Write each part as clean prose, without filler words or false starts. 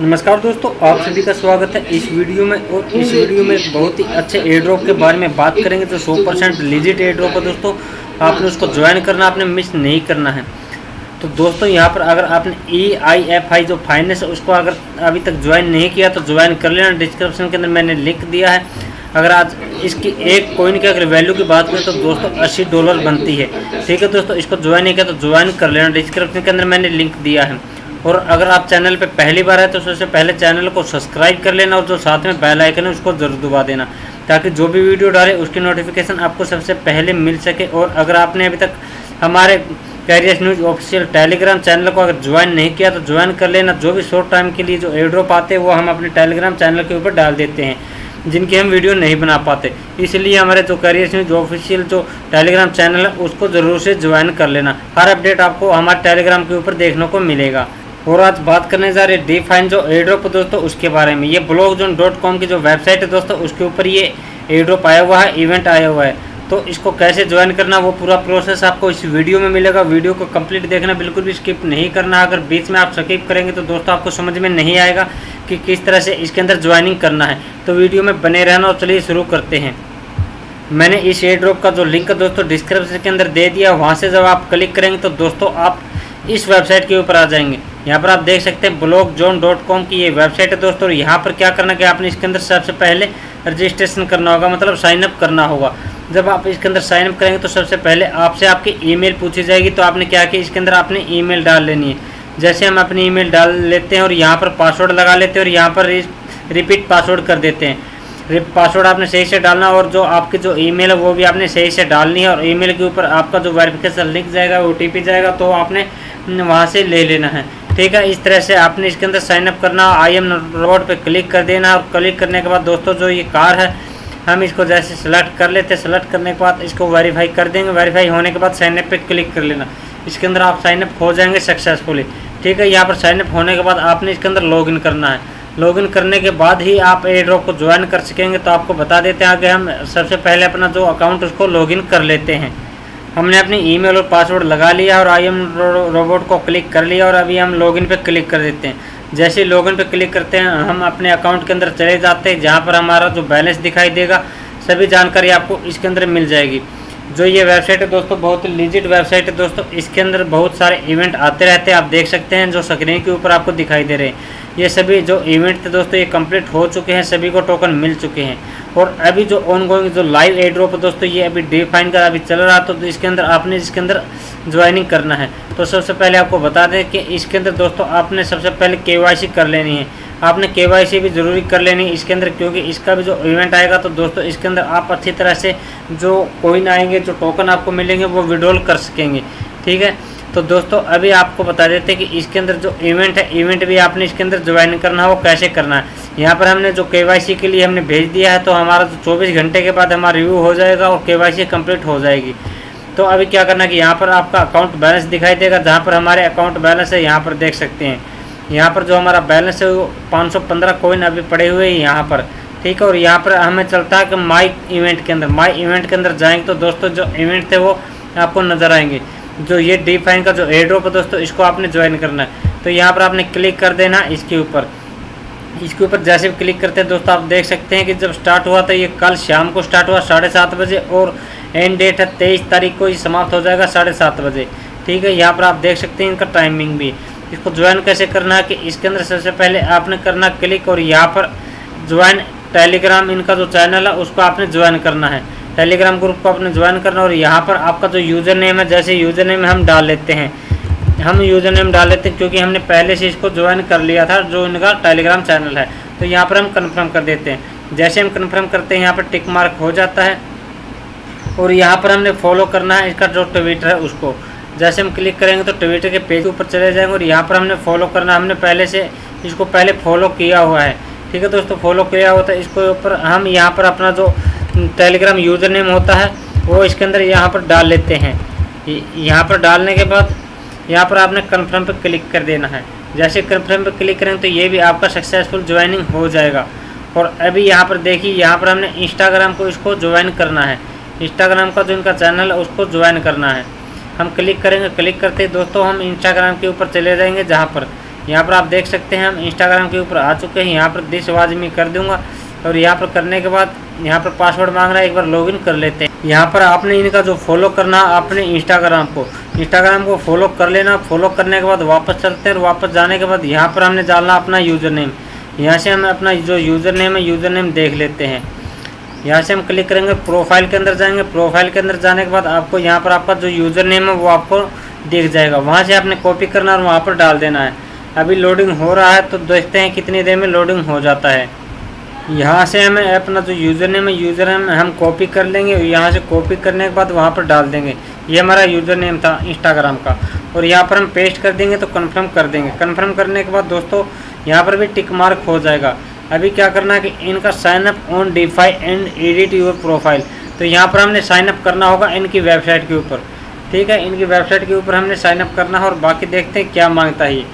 नमस्कार दोस्तों, आप सभी का स्वागत है इस वीडियो में। और इस वीडियो में एक बहुत ही अच्छे एयर ड्रॉप के बारे में बात करेंगे। तो 100% लीजिट एयर ड्रॉप है दोस्तों, आपने उसको ज्वाइन करना, आपने मिस नहीं करना है। तो दोस्तों यहाँ पर अगर आपने EIFI जो फाइनेंस है उसको अगर अभी तक ज्वाइन नहीं किया तो ज्वाइन कर लेना। डिस्क्रिप्शन के अंदर मैंने लिंक दिया है। अगर आज इसकी एक कॉइन की अगर वैल्यू की बात करें तो दोस्तों $80 बनती है। ठीक है दोस्तों, इसको ज्वाइन नहीं किया तो ज्वाइन कर लेना। डिस्क्रिप्शन के अंदर मैंने लिंक दिया है। और अगर आप चैनल पे पहली बार है तो सबसे पहले चैनल को सब्सक्राइब कर लेना और जो साथ में बेल आइकन है उसको ज़रूर दबा देना, ताकि जो भी वीडियो डाले उसकी नोटिफिकेशन आपको सबसे पहले मिल सके। और अगर आपने अभी तक हमारे careers news official Telegram channel को अगर ज्वाइन नहीं किया तो ज्वाइन कर लेना। जो भी शॉर्ट टाइम के लिए जो एयर ड्रॉप आते हैं वो हम अपने टेलीग्राम चैनल के ऊपर डाल देते हैं, जिनकी हम वीडियो नहीं बना पाते। इसलिए हमारे जो कैरियर्स न्यूज़ ऑफिशियल जो टेलीग्राम चैनल है उसको ज़रूर से ज्वाइन कर लेना। हर अपडेट आपको हमारे टेलीग्राम के ऊपर देखने को मिलेगा। और आज बात करने जा रहे डीफाइन जो एयर ड्रॉप दोस्तों उसके बारे में। ये blockzone.com की जो वेबसाइट है दोस्तों उसके ऊपर ये एयर ड्रॉप आया हुआ है, इवेंट आया हुआ है। तो इसको कैसे ज्वाइन करना वो पूरा प्रोसेस आपको इस वीडियो में मिलेगा। वीडियो को कंप्लीट देखना, बिल्कुल भी स्किप नहीं करना। अगर बीच में आप स्किप करेंगे तो दोस्तों आपको समझ में नहीं आएगा कि किस तरह से इसके अंदर ज्वाइनिंग करना है। तो वीडियो में बने रहना। और चलिए शुरू करते हैं। मैंने इस एयर ड्रॉप का जो लिंक दोस्तों डिस्क्रिप्शन के अंदर दे दिया। वहाँ से जब आप क्लिक करेंगे तो दोस्तों आप इस वेबसाइट के ऊपर आ जाएंगे। यहाँ पर आप देख सकते हैं blockzone.com की ये वेबसाइट है दोस्तों। और यहाँ पर क्या करना कि आपने इसके अंदर सबसे पहले रजिस्ट्रेशन करना होगा, मतलब साइनअप करना होगा। जब आप इसके अंदर साइनअप करेंगे तो सबसे पहले आपसे आपकी ईमेल पूछी जाएगी। तो आपने क्या किया, इसके अंदर आपने ईमेल डाल लेनी है। जैसे हम अपनी ईमेल डाल लेते हैं और यहाँ पर पासवर्ड लगा लेते हैं और यहाँ पर रिपीट पासवर्ड कर देते हैं। पासवर्ड आपने सही से डालना और जो आपकी जो ईमेल है वो भी आपने सही से डालनी है। और ईमेल के ऊपर आपका जो वेरिफिकेशन लिंक जाएगा, OTP जाएगा, तो आपने वहाँ से ले लेना है। ठीक है, इस तरह से आपने इसके अंदर साइनअप करना। आई एम रोबोट पे क्लिक कर देना। और क्लिक करने के बाद दोस्तों जो ये कार है हम इसको जैसे सेलेक्ट कर लेते हैं। सेलेक्ट करने के बाद इसको वेरीफाई कर देंगे। वेरीफाई होने के बाद साइनअप पे क्लिक कर लेना। इसके अंदर आप साइनअप हो जाएंगे सक्सेसफुली। ठीक है, यहाँ पर साइनअप होने के बाद आपने इसके अंदर लॉगिन करना है। लॉगिन करने के बाद ही आप एयर ड्रॉप को ज्वाइन कर सकेंगे। तो आपको बता देते हैं आगे, हम सबसे पहले अपना जो अकाउंट उसको लॉगिन कर लेते हैं। हमने अपनी ईमेल और पासवर्ड लगा लिया और आई एम रोबोट को क्लिक कर लिया। और अभी हम लॉगिन पे क्लिक कर देते हैं। जैसे ही लॉगिन पे क्लिक करते हैं हम अपने अकाउंट के अंदर चले जाते हैं, जहाँ पर हमारा जो बैलेंस दिखाई देगा, सभी जानकारी आपको इसके अंदर मिल जाएगी। जो ये वेबसाइट है दोस्तों बहुत लीजिट वेबसाइट है दोस्तों। इसके अंदर बहुत सारे इवेंट आते रहते हैं, आप देख सकते हैं जो स्क्रीन के ऊपर आपको दिखाई दे रहे हैं। ये सभी जो इवेंट थे दोस्तों ये कंप्लीट हो चुके हैं, सभी को टोकन मिल चुके हैं। और अभी जो ऑनगोइंग जो लाइव एयर ड्रॉप है दोस्तों ये अभी डीफाइन का अभी चल रहा। तो इसके अंदर आपने इसके अंदर ज्वाइनिंग करना है। तो सबसे पहले आपको बता दें कि इसके अंदर दोस्तों आपने सबसे पहले KYC कर लेनी है। आपने KYC भी ज़रूरी कर लेनी है इसके अंदर, क्योंकि इसका भी जो इवेंट आएगा तो दोस्तों इसके अंदर आप अच्छी तरह से जो कॉइन आएंगे, जो टोकन आपको मिलेंगे वो विड्रॉल कर सकेंगे। ठीक है, तो दोस्तों अभी आपको बता देते हैं कि इसके अंदर जो इवेंट है, इवेंट भी आपने इसके अंदर ज्वाइन करना है। वो कैसे करना है, यहाँ पर हमने जो KYC के लिए हमने भेज दिया है। तो हमारा जो 24 घंटे के बाद हमारा रिव्यू हो जाएगा और KYC कंप्लीट हो जाएगी। तो अभी क्या करना है कि यहाँ पर आपका अकाउंट बैलेंस दिखाई देगा, जहाँ पर हमारे अकाउंट बैलेंस है यहाँ पर देख सकते हैं। यहाँ पर जो हमारा बैलेंस है वो 515 कॉइन अभी पड़े हुए हैं यहाँ पर। ठीक है, और यहाँ पर हमें चलता है कि माई इवेंट के अंदर जाएंगे तो दोस्तों जो इवेंट थे वो आपको नज़र आएंगे। जो ये डीफाइन का जो एयर ड्रॉप है दोस्तों इसको आपने ज्वाइन करना है। तो यहाँ पर आपने क्लिक कर देना इसके ऊपर। इसके ऊपर जैसे भी क्लिक करते हैं दोस्तों आप देख सकते हैं कि जब स्टार्ट हुआ था ये कल शाम को स्टार्ट हुआ 7:30 बजे। और एंड डेट है 23 तारीख को, ये समाप्त हो जाएगा 7:30 बजे। ठीक है, यहाँ पर आप देख सकते हैं इनका टाइमिंग भी। इसको ज्वाइन कैसे करना है कि इसके अंदर सबसे पहले आपने करना क्लिक और यहाँ पर ज्वाइन टेलीग्राम, इनका जो चैनल है उसको आपने ज्वाइन करना है। टेलीग्राम ग्रुप को आपने ज्वाइन करना। और यहाँ पर आपका जो यूज़र नेम है, जैसे यूज़र नेम हम डाल लेते हैं। हम यूज़र नेम डाल लेते हैं क्योंकि हमने पहले से इसको ज्वाइन कर लिया था, जो इनका टेलीग्राम चैनल है। तो यहाँ पर हम कन्फर्म कर देते हैं। जैसे हम कन्फर्म करते हैं यहाँ पर टिक मार्क हो जाता है। और यहाँ पर हमने फॉलो करना है इसका जो ट्विटर है उसको। जैसे हम क्लिक करेंगे तो ट्विटर के पेज के ऊपर चले जाएंगे और यहाँ पर हमने फॉलो करना। हमने पहले से इसको पहले फॉलो किया हुआ है। ठीक है दोस्तों, फॉलो किया हुआ था इसको ऊपर। हम यहाँ पर अपना जो टेलीग्राम यूज़र नेम होता है वो इसके अंदर यहाँ पर डाल लेते हैं। यहाँ पर डालने के बाद यहाँ पर आपने कन्फर्म पे क्लिक कर देना है। जैसे कन्फर्म पे क्लिक करेंगे तो ये भी आपका सक्सेसफुल ज्वाइनिंग हो जाएगा। और अभी यहाँ पर देखिए, यहाँ पर हमने इंस्टाग्राम को इसको ज्वाइन करना है। इंस्टाग्राम का जो इनका चैनल है उसको ज्वाइन करना है। हम क्लिक करेंगे। क्लिक करते ही दोस्तों हम इंस्टाग्राम के ऊपर चले जाएंगे, जहाँ पर यहाँ पर आप देख सकते हैं हम इंस्टाग्राम के ऊपर आ चुके हैं। यहाँ पर दिस वाज मी कर दूंगा और यहाँ पर करने के बाद यहाँ पर पासवर्ड मांग रहा है, एक बार लॉगिन कर लेते हैं। यहाँ पर आपने इनका जो फॉलो करना आपने इंस्टाग्राम को फॉलो कर लेना। फॉलो करने के बाद वापस चलते हैं और वापस जाने के बाद यहाँ पर हमने डालना अपना यूज़र नेम। यहाँ से हम अपना जो यूज़र नेम है यूज़र नेम देख लेते हैं। यहाँ से हम क्लिक करेंगे, प्रोफाइल के अंदर जाएंगे। प्रोफाइल के अंदर जाने के बाद आपको यहाँ पर आपका जो यूज़र नेम है वो आपको दिख जाएगा। वहाँ से आपने कॉपी करना और वहाँ पर डाल देना है। अभी लोडिंग हो रहा है तो देखते हैं कितनी देर में लोडिंग हो जाता है। यहाँ से हमें अपना जो यूज़र नेम हम कॉपी कर लेंगे। यहाँ से कॉपी करने के बाद वहाँ पर डाल देंगे। ये हमारा यूज़र नेम था इंस्टाग्राम का और यहाँ पर हम पेस्ट कर देंगे तो कन्फर्म कर देंगे। कन्फर्म करने के बाद दोस्तों यहाँ पर भी टिक मार्क हो जाएगा। अभी क्या करना है कि इनका sign up on defy and edit your profile, तो यहाँ पर हमने साइन अप करना होगा इनकी वेबसाइट के ऊपर। ठीक है, इनकी वेबसाइट के ऊपर हमने साइन अप करना है और बाकी देखते हैं क्या मांगता है।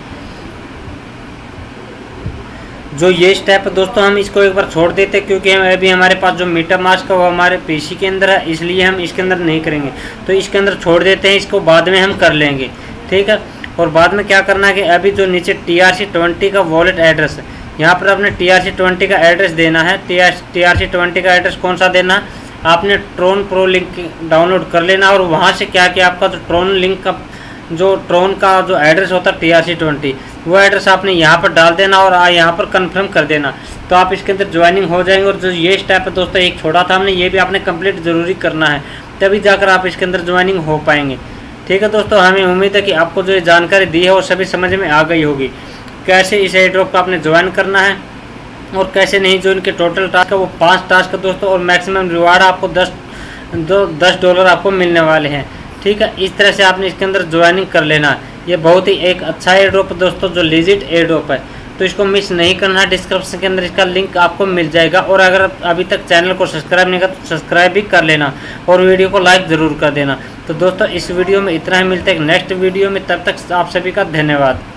जो ये स्टेप है दोस्तों हम इसको एक बार छोड़ देते हैं क्योंकि हम अभी हमारे पास जो मीटामास्क है वो हमारे पीसी के अंदर है, इसलिए हम इसके अंदर नहीं करेंगे। तो इसके अंदर छोड़ देते हैं, इसको बाद में हम कर लेंगे। ठीक है, और बाद में क्या करना है कि अभी जो नीचे TRC20 का वॉलेट एड्रेस है, यहाँ पर आपने TRC20 का एड्रेस देना है। TRC20 का एड्रेस कौन सा देना है, आपने ट्रोन प्रो लिंक डाउनलोड कर लेना और वहाँ से क्या कि आपका जो ट्रोन का जो एड्रेस होता है TRC20 वो एड्रेस आपने यहाँ पर डाल देना और यहाँ पर कंफर्म कर देना, तो आप इसके अंदर ज्वाइनिंग हो जाएंगे। और जो ये स्टेप है दोस्तों एक छोड़ा था हमने, ये भी आपने कंप्लीट ज़रूरी करना है, तभी जाकर आप इसके अंदर ज्वाइनिंग हो पाएंगे। ठीक है दोस्तों, हमें उम्मीद है कि आपको जो ये जानकारी दी है वो सभी समझ में आ गई होगी। कैसे इस एयरड्रॉप को आपने ज्वाइन करना है और कैसे नहीं। जो इनके टोटल टास्क है वो 5 टास्क है दोस्तों और मैक्सिमम रिवार्ड आपको $10 आपको मिलने वाले हैं। ठीक है, इस तरह से आपने इसके अंदर ज्वाइनिंग कर लेना है। ये बहुत ही एक अच्छा एयरड्रॉप है दोस्तों, जो लीजिट एयरड्रॉप है, तो इसको मिस नहीं करना है। डिस्क्रिप्शन के अंदर इसका लिंक आपको मिल जाएगा और अगर अभी तक चैनल को सब्सक्राइब नहीं किया तो सब्सक्राइब भी कर लेना और वीडियो को लाइक ज़रूर कर देना। तो दोस्तों इस वीडियो में इतना ही, मिलते हैं नेक्स्ट वीडियो में, तब तक आप सभी का धन्यवाद।